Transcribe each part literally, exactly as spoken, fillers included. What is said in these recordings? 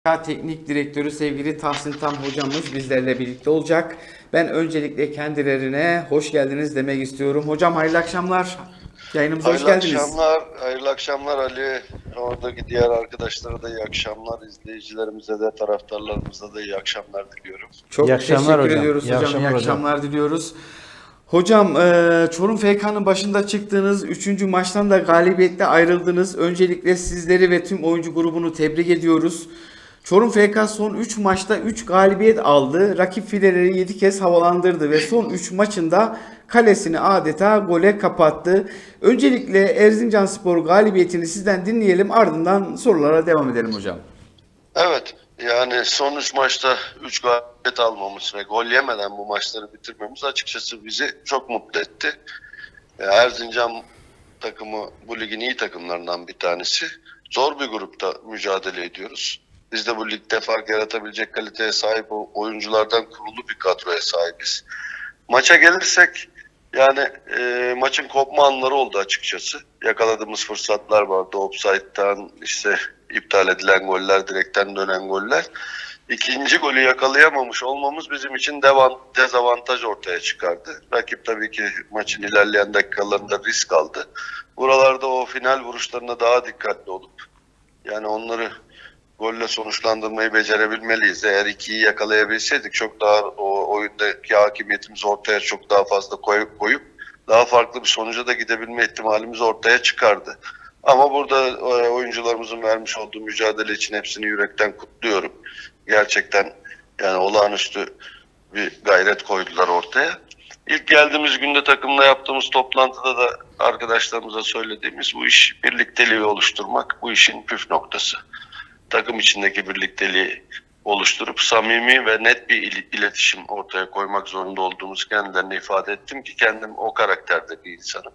Teknik Direktörü sevgili Tahsin Tam hocamız bizlerle birlikte olacak. Ben öncelikle kendilerine hoş geldiniz demek istiyorum. Hocam hayırlı akşamlar. Yayınımıza hoş Hayırlı geldiniz. akşamlar, hayırlı akşamlar Ali. Oradaki diğer arkadaşlara da iyi akşamlar. İzleyicilerimize de, taraftarlarımıza da iyi akşamlar diliyorum. Çok İyi akşamlar teşekkür hocam. ediyoruz İyi hocam. İyi akşamlar hocam. akşamlar diliyoruz. Hocam e, Çorum F K'nın başında çıktığınız üçüncü maçtan da galibiyetle ayrıldınız. Öncelikle sizleri ve tüm oyuncu grubunu tebrik ediyoruz. Çorum F K son üç maçta üç galibiyet aldı. Rakip fileleri yedi kez havalandırdı ve son üç maçında kalesini adeta gole kapattı. Öncelikle Erzincanspor galibiyetini sizden dinleyelim, ardından sorulara devam edelim hocam. Evet, yani son üç maçta üç galibiyet almamız ve gol yemeden bu maçları bitirmemiz açıkçası bizi çok mutlu etti. Erzincan takımı bu ligin iyi takımlarından bir tanesi. Zor bir grupta mücadele ediyoruz. Biz de bu ligde fark yaratabilecek kaliteye sahip oyunculardan kurulu bir kadroya sahibiz. Maça gelirsek yani e, maçın kopma anları oldu açıkçası. Yakaladığımız fırsatlar vardı. Offside'dan işte iptal edilen goller, direkten dönen goller. İkinci golü yakalayamamış olmamız bizim için devan, dezavantaj ortaya çıkardı. Rakip tabii ki maçın ilerleyen dakikalarında risk aldı. Buralarda o final vuruşlarına daha dikkatli olup yani onları golle sonuçlandırmayı becerebilmeliyiz. Eğer ikiyi yakalayabilseydik çok daha o oyundaki hakimiyetimizi ortaya çok daha fazla koyup, koyup daha farklı bir sonuca da gidebilme ihtimalimiz ortaya çıkardı. Ama burada e, oyuncularımızın vermiş olduğu mücadele için hepsini yürekten kutluyorum. Gerçekten yani olağanüstü bir gayret koydular ortaya. İlk geldiğimiz günde takımla yaptığımız toplantıda da arkadaşlarımıza söylediğimiz bu iş birlikteliği oluşturmak bu işin püf noktası. Takım içindeki birlikteliği oluşturup samimi ve net bir iletişim ortaya koymak zorunda olduğumuzu kendilerine ifade ettim ki kendim o karakterde bir insanım.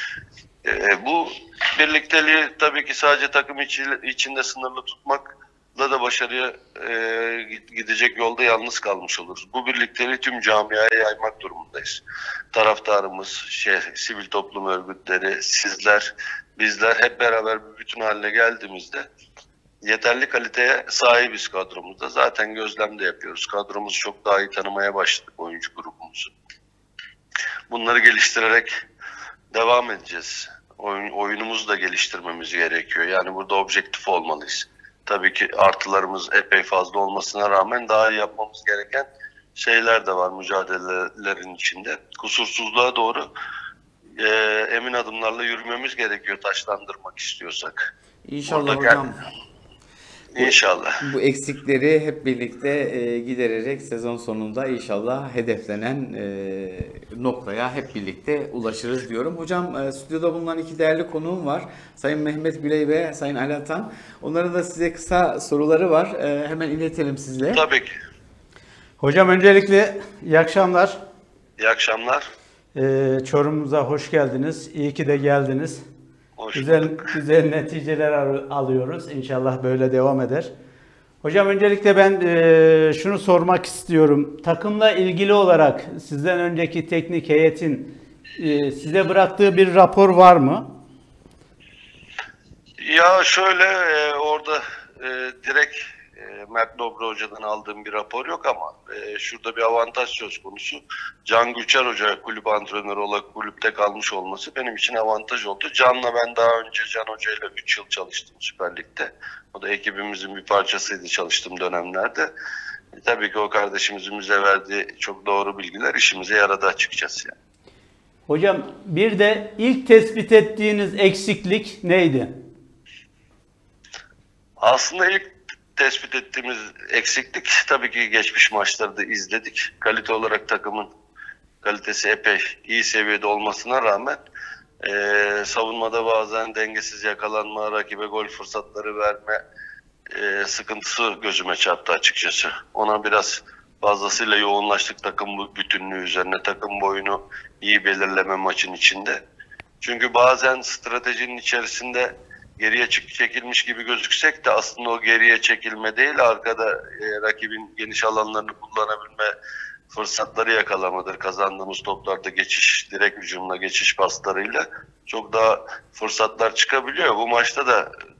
E, bu birlikteliği tabii ki sadece takım içi, içinde sınırlı tutmakla da başarıya e, gidecek yolda yalnız kalmış oluruz. Bu birlikteliği tüm camiaya yaymak durumundayız. Taraftarımız, şey, sivil toplum örgütleri, sizler, bizler hep beraber bir bütün haline geldiğimizde yeterli kaliteye sahibiz kadromuzda. Zaten gözlemde yapıyoruz. Kadromuzu çok daha iyi tanımaya başladık, oyuncu grubumuzu. Bunları geliştirerek devam edeceğiz. Oyun, oyunumuzu da geliştirmemiz gerekiyor. Yani burada objektif olmalıyız. Tabii ki artılarımız epey fazla olmasına rağmen daha iyi yapmamız gereken şeyler de var mücadelelerin içinde. Kusursuzluğa doğru e, emin adımlarla yürümemiz gerekiyor taşlandırmak istiyorsak. İnşallah Burada hocam. İnşallah. Bu eksikleri hep birlikte e, gidererek sezon sonunda inşallah hedeflenen e, noktaya hep birlikte ulaşırız diyorum. Hocam e, stüdyoda bulunan iki değerli konuğum var. Sayın Mehmet Güley ve Sayın Ali Atan. Onların da size kısa soruları var. E, hemen iletelim sizle. Tabii ki. Hocam öncelikle iyi akşamlar. İyi akşamlar. Ee, Çorum'umuza hoş geldiniz. İyi ki de geldiniz. Hoş Güzel bulduk. güzel neticeler al- alıyoruz. İnşallah böyle devam eder. Hocam öncelikle ben e, şunu sormak istiyorum. Takımla ilgili olarak sizden önceki teknik heyetin e, size bıraktığı bir rapor var mı? Ya şöyle e, orada e, direkt e, Mert Dobra Hoca'dan aldığım bir rapor yok ama e, şurada bir avantaj söz konusu. Can Gülçer Hoca kulüp antrenörü olarak kulüpte kalmış olması benim için avantaj oldu. Can'la ben daha önce Can Hoca ile üç yıl çalıştım Süper Lig'de. O da ekibimizin bir parçasıydı çalıştığım dönemlerde. E, tabii ki o kardeşimizin bize verdiği çok doğru bilgiler işimize yaradı açıkçası. Yani. Hocam bir de ilk tespit ettiğiniz eksiklik neydi? Aslında ilk tespit ettiğimiz eksiklik tabii ki geçmiş maçları da izledik. Kalite olarak takımın kalitesi epey iyi seviyede olmasına rağmen e, savunmada bazen dengesiz yakalanma, rakibe gol fırsatları verme e, sıkıntısı gözüme çarptı açıkçası. Ona biraz fazlasıyla yoğunlaştık takım bütünlüğü üzerine, takım boyunu iyi belirleme maçın içinde. Çünkü bazen stratejinin içerisinde geriye çık çekilmiş gibi gözüksek de aslında o geriye çekilme değil, arkada e, rakibin geniş alanlarını kullanabilme fırsatları yakalamadır. Kazandığımız toplarda geçiş, direkt hücumla geçiş paslarıyla çok daha fırsatlar çıkabiliyor. Bu maçta da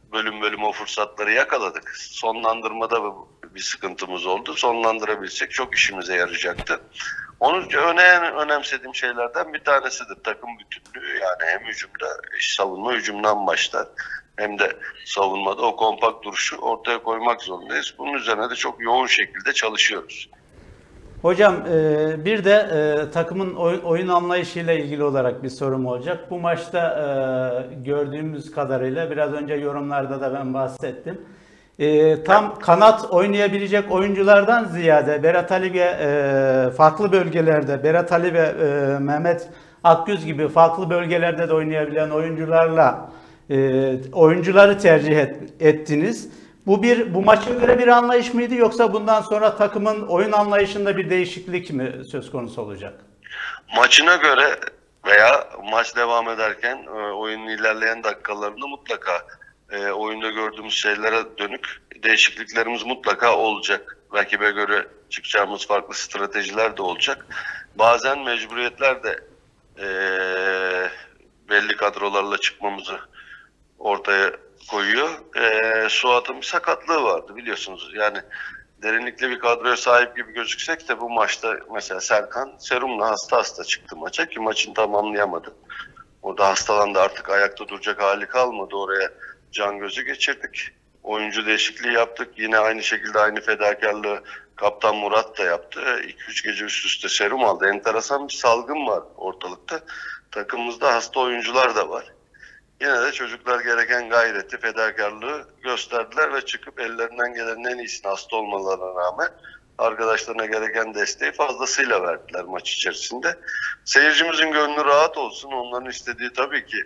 bölüm bölüm o fırsatları yakaladık. Sonlandırmada bir sıkıntımız oldu. Sonlandırabilsek çok işimize yarayacaktı. Onun en önemsediğim şeylerden bir tanesidir takım bütünlüğü. Yani hem hücumda, savunma hücumdan başlar. Hem de savunmada o kompakt duruşu ortaya koymak zorundayız. Bunun üzerine de çok yoğun şekilde çalışıyoruz. Hocam e, bir de e, takımın oyun, oyun anlayışıyla ilgili olarak bir sorum olacak. Bu maçta e, gördüğümüz kadarıyla biraz önce yorumlarda da ben bahsettim. E, tam kanat oynayabilecek oyunculardan ziyade Berat Ali ve e, farklı bölgelerde Berat Ali ve e, Mehmet Akgüz gibi farklı bölgelerde de oynayabilen oyuncularla e, oyuncuları tercih et, ettiniz. Bu bir bu maça göre bir anlayış mıydı yoksa bundan sonra takımın oyun anlayışında bir değişiklik mi söz konusu olacak? Maçına göre veya maç devam ederken oyunun ilerleyen dakikalarında mutlaka e, oyunda gördüğümüz şeylere dönük değişikliklerimiz mutlaka olacak. Rakibe göre çıkacağımız farklı stratejiler de olacak. Bazen mecburiyetler de e, belli kadrolarla çıkmamızı ortaya koyuyor. E, Suat'ın bir sakatlığı vardı biliyorsunuz. Yani derinlikli bir kadroya sahip gibi gözüksek de bu maçta mesela Serkan serumla hasta hasta çıktı maça ki maçını tamamlayamadı. O da hastalandı, artık ayakta duracak hali kalmadı. Oraya can gözü geçirdik. Oyuncu değişikliği yaptık. Yine aynı şekilde aynı fedakarlığı Kaptan Murat da yaptı. iki üç gece üst üste serum aldı. Enteresan bir salgın var ortalıkta. Takımımızda hasta oyuncular da var. Yine de çocuklar gereken gayreti, fedakarlığı gösterdiler ve çıkıp ellerinden gelenin en iyisini hasta olmalarına rağmen arkadaşlarına gereken desteği fazlasıyla verdiler maç içerisinde. Seyircimizin gönlü rahat olsun. Onların istediği tabii ki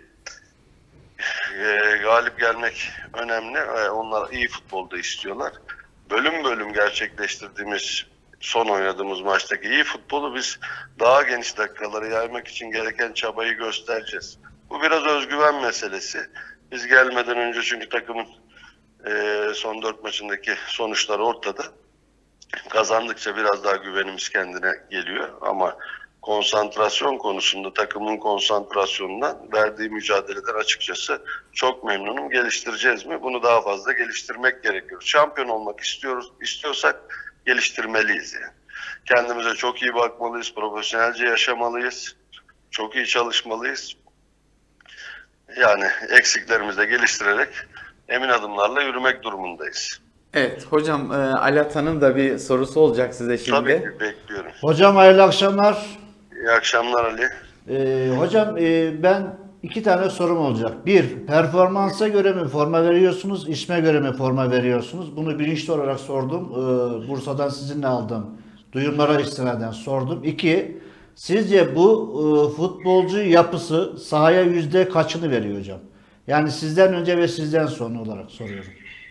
e, galip gelmek önemli. E, onlar iyi futbolda istiyorlar. Bölüm bölüm gerçekleştirdiğimiz, son oynadığımız maçtaki iyi futbolu biz daha geniş dakikalara yaymak için gereken çabayı göstereceğiz. Bu biraz özgüven meselesi. Biz gelmeden önce çünkü takımın e, son dört maçındaki sonuçlar ortada. Kazandıkça biraz daha güvenimiz kendine geliyor ama konsantrasyon konusunda takımın konsantrasyonundan, verdiği mücadeleden açıkçası çok memnunum. Geliştireceğiz mi? Bunu daha fazla geliştirmek gerekiyor. Şampiyon olmak istiyoruz, istiyorsak geliştirmeliyiz yani. Kendimize çok iyi bakmalıyız, profesyonelce yaşamalıyız, çok iyi çalışmalıyız. Yani eksiklerimizi de geliştirerek emin adımlarla yürümek durumundayız. Evet hocam, e, Ali Atan'ın da bir sorusu olacak size şimdi. Tabii ki bekliyorum. Hocam hayırlı akşamlar. İyi akşamlar Ali. Ee, hocam e, ben iki tane sorum olacak. Bir, performansa göre mi forma veriyorsunuz, isme göre mi forma veriyorsunuz? Bunu bilinçli olarak sordum. Ee, Bursa'dan sizinle aldım. Duyumlara istinaden sordum. İki, sizce bu e, futbolcu yapısı sahaya yüzde kaçını veriyor hocam? Yani sizden önce ve sizden sonra olarak soruyorum.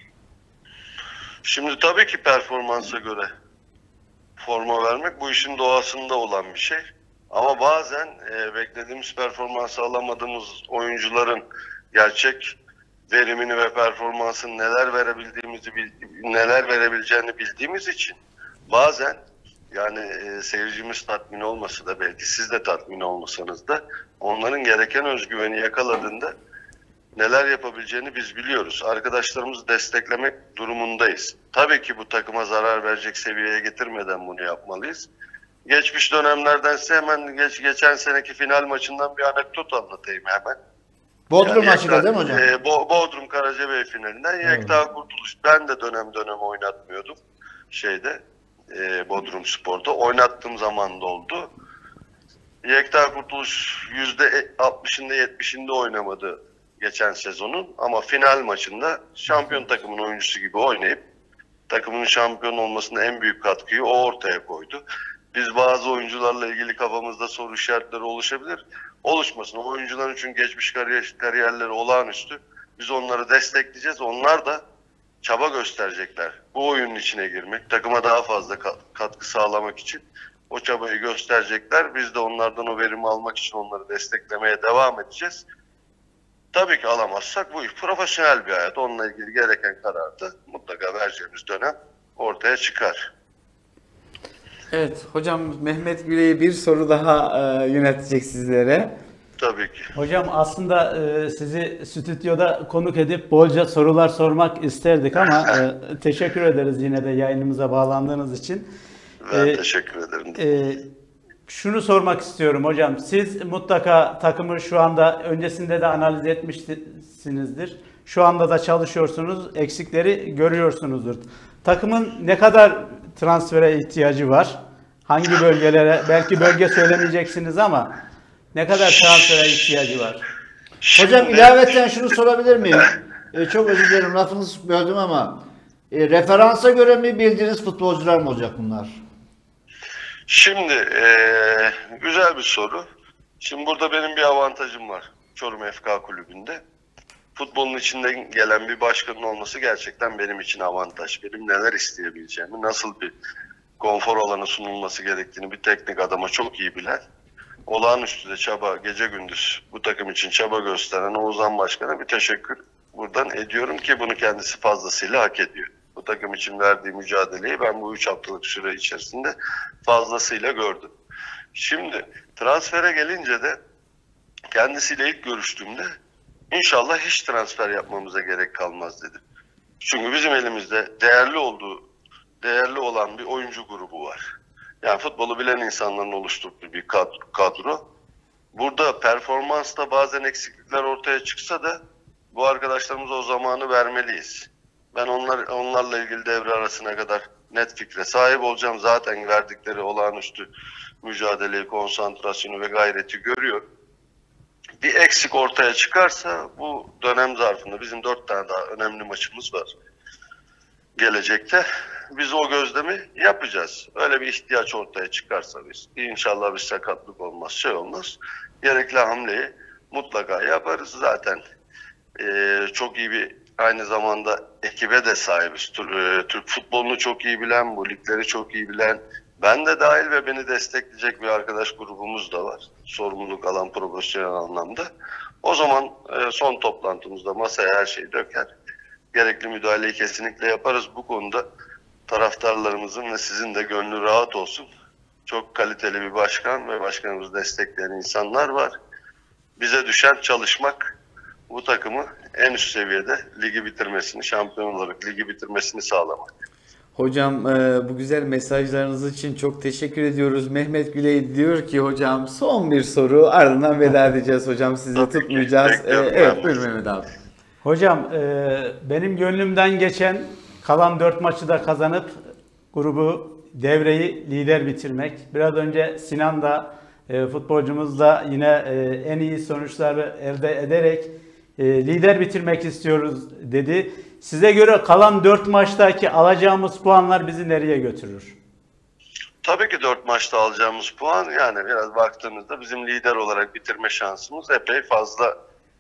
Şimdi tabii ki performansa göre forma vermek bu işin doğasında olan bir şey. Ama bazen e, beklediğimiz performansı alamadığımız oyuncuların gerçek verimini ve performansını neler verebildiğimizi neler verebileceğini bildiğimiz için bazen yani e, seyircimiz tatmin olmasa da belki siz de tatmin olmasanız da onların gereken özgüveni yakaladığında neler yapabileceğini biz biliyoruz. Arkadaşlarımızı desteklemek durumundayız. Tabii ki bu takıma zarar verecek seviyeye getirmeden bunu yapmalıyız. Geçmiş dönemlerdense hemen geç, geçen seneki final maçından bir anekdot anlatayım hemen. Bodrum Yani maçıyla Yekta, değil mi hocam? E, Bo Bodrum Karacabey finalinden Evet. Yekta Kurtuluş. Ben de dönem dönem oynatmıyordum şeyde e, Bodrum Spor'da. Oynattığım zaman da oldu. Yekta Kurtuluş yüzde altmışında yetmişinde oynamadı geçen sezonun ama final maçında şampiyon takımın oyuncusu gibi oynayıp takımın şampiyon olmasına en büyük katkıyı o ortaya koydu. Biz bazı oyuncularla ilgili kafamızda soru işaretleri oluşabilir. Oluşmasın. O oyuncuların çünkü geçmiş kariyer, kariyerleri olağanüstü. Biz onları destekleyeceğiz. Onlar da çaba gösterecekler. Bu oyunun içine girmek, takıma daha fazla katkı sağlamak için o çabayı gösterecekler. Biz de onlardan o verimi almak için onları desteklemeye devam edeceğiz. Tabii ki alamazsak bu iş profesyonel bir hayat. Onunla ilgili gereken kararı da mutlaka vereceğimiz dönem ortaya çıkar. Evet hocam, Mehmet Güley'e bir soru daha e, yöneltecek sizlere. Tabii ki. Hocam aslında e, sizi stüdyoda konuk edip bolca sorular sormak isterdik ama e, teşekkür ederiz yine de yayınımıza bağlandığınız için. Ben E, teşekkür ederim. e, şunu sormak istiyorum hocam. Siz mutlaka takımı şu anda öncesinde de analiz etmişsinizdir. Şu anda da çalışıyorsunuz, eksikleri görüyorsunuzdur. Takımın ne kadar transfere ihtiyacı var? Hangi bölgelere? Belki bölge söylemeyeceksiniz ama ne kadar transfere ihtiyacı var? Hocam ilaveten şunu sorabilir miyim? Ee, çok özür dilerim lafınızı böldüm ama e, referansa göre mi bildiğiniz futbolcular mı olacak bunlar? Şimdi eee, güzel bir soru. Şimdi burada benim bir avantajım var Çorum F K Kulübü'nde. Futbolun içinden gelen bir başkanın olması gerçekten benim için avantaj. Benim neler isteyebileceğimi, nasıl bir konfor alanı sunulması gerektiğini bir teknik adama çok iyi bilen, olağanüstü de çaba, gece gündüz bu takım için çaba gösteren Oğuzhan Başkan'a bir teşekkür buradan ediyorum ki bunu kendisi fazlasıyla hak ediyor. Bu takım için verdiği mücadeleyi ben bu üç haftalık süre içerisinde fazlasıyla gördüm. Şimdi transfere gelince de kendisiyle ilk görüştüğümde İnşallah hiç transfer yapmamıza gerek kalmaz dedim. Çünkü bizim elimizde değerli olduğu, değerli olan bir oyuncu grubu var. Yani futbolu bilen insanların oluşturduğu bir kadro. Burada performansta bazen eksiklikler ortaya çıksa da bu arkadaşlarımıza o zamanı vermeliyiz. Ben onlar onlarla ilgili devre arasına kadar net fikre sahip olacağım. Zaten verdikleri olağanüstü mücadeleyi, konsantrasyonu ve gayreti görüyorum. Bir eksik ortaya çıkarsa bu dönem zarfında bizim dört tane daha önemli maçımız var gelecekte. Biz o gözlemi yapacağız. Öyle bir ihtiyaç ortaya çıkarsa biz inşallah bir sakatlık olmaz, şey olmaz. Gerekli hamleyi mutlaka yaparız. Zaten e, çok iyi bir aynı zamanda ekibe de sahibiz. Türk, Türk futbolunu çok iyi bilen, bu ligleri çok iyi bilen, ben de dahil ve beni destekleyecek bir arkadaş grubumuz da var. Sorumluluk alan profesyonel anlamda. O zaman e, son toplantımızda masaya her şeyi döker. Gerekli müdahaleyi kesinlikle yaparız. Bu konuda taraftarlarımızın ve sizin de gönlü rahat olsun. Çok kaliteli bir başkan ve başkanımızı destekleyen insanlar var. Bize düşen çalışmak, bu takımı en üst seviyede ligi bitirmesini, şampiyon olarak ligi bitirmesini sağlamak. Hocam e, bu güzel mesajlarınız için çok teşekkür ediyoruz. Mehmet Güley diyor ki hocam son bir soru, ardından veda edeceğiz hocam, sizi Tabii ki, tutmayacağız. E, bekliyorum evet ben. buyur Mehmet abi. Hocam e, benim gönlümden geçen kalan dört maçı da kazanıp grubu, devreyi lider bitirmek. Biraz önce Sinan da e, futbolcumuz da yine e, en iyi sonuçları elde ederek e, lider bitirmek istiyoruz dedi. Size göre kalan dört maçtaki alacağımız puanlar bizi nereye götürür? Tabii ki dört maçta alacağımız puan, yani biraz baktığımızda bizim lider olarak bitirme şansımız epey fazla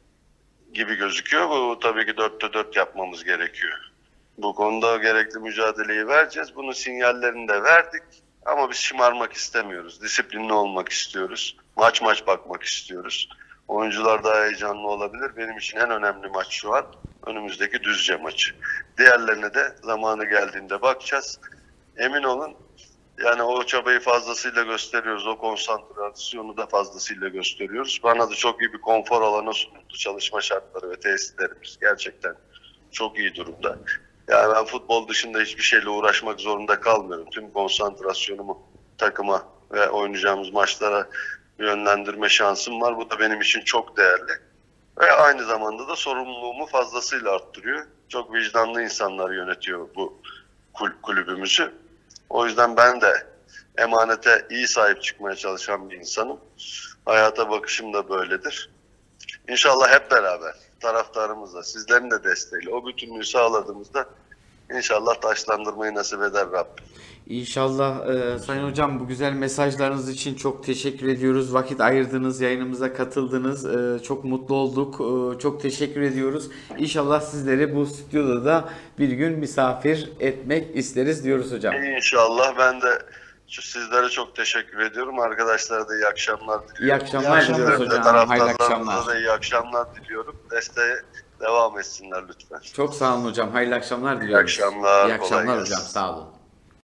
gibi gözüküyor. Bu tabii ki dörtte dört yapmamız gerekiyor. Bu konuda gerekli mücadeleyi vereceğiz. Bunun sinyallerini de verdik. Ama biz şımarmak istemiyoruz. Disiplinli olmak istiyoruz. Maç maç bakmak istiyoruz. Oyuncular daha heyecanlı olabilir. Benim için en önemli maç şu an önümüzdeki Düzce maçı. Diğerlerine de zamanı geldiğinde bakacağız. Emin olun, yani o çabayı fazlasıyla gösteriyoruz. O konsantrasyonu da fazlasıyla gösteriyoruz. Bana da çok iyi bir konfor alanı sunuldu. Çalışma şartları ve tesislerimiz gerçekten çok iyi durumda. Yani ben futbol dışında hiçbir şeyle uğraşmak zorunda kalmıyorum. Tüm konsantrasyonumu takıma ve oynayacağımız maçlara yönlendirme şansım var. Bu da benim için çok değerli. Ve aynı zamanda da sorumluluğumu fazlasıyla arttırıyor. Çok vicdanlı insanlar yönetiyor bu kulübümüzü. O yüzden ben de emanete iyi sahip çıkmaya çalışan bir insanım. Hayata bakışım da böyledir. İnşallah hep beraber taraftarımızla, sizlerin de desteğiyle o bütünlüğü sağladığımızda inşallah taşlandırmayı nasip eder Rabbim. İnşallah e, Sayın Hocam, bu güzel mesajlarınız için çok teşekkür ediyoruz. Vakit ayırdınız, yayınımıza katıldınız. E, çok mutlu olduk. E, çok teşekkür ediyoruz. İnşallah sizleri bu stüdyoda da bir gün misafir etmek isteriz diyoruz hocam. İnşallah. Ben de sizlere çok teşekkür ediyorum. Arkadaşlara da iyi akşamlar diliyorum. İyi akşamlar İyi diliyoruz akşamlar. hocam. Hayırlı akşamlar. Taraftarlarımıza da iyi akşamlar diliyorum. Desteğe devam etsinler lütfen. Çok sağ olun hocam. Hayırlı akşamlar İyi diliyoruz. akşamlar. İyi akşamlar kolay hocam. gelsin. Sağ olun.